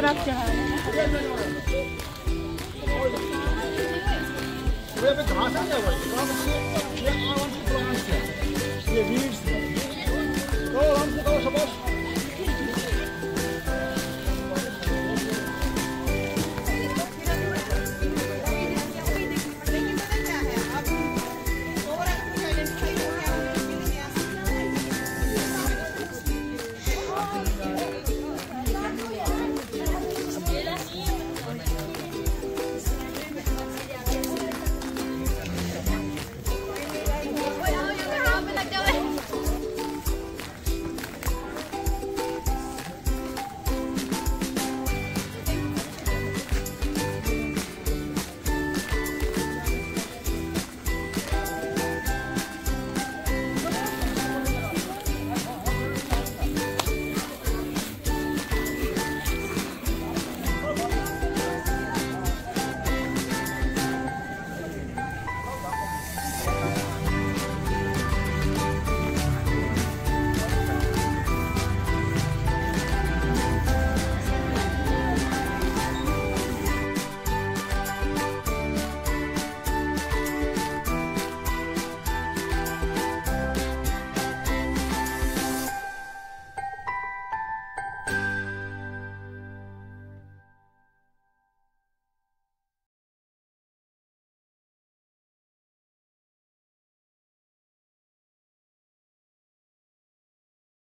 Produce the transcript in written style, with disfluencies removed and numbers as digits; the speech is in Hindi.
खराब चढ़ा है। ये पे घास आ गया भाई, ये आराम से प्लांट्स है, ये वीड्स है। तो हम से शाबाश।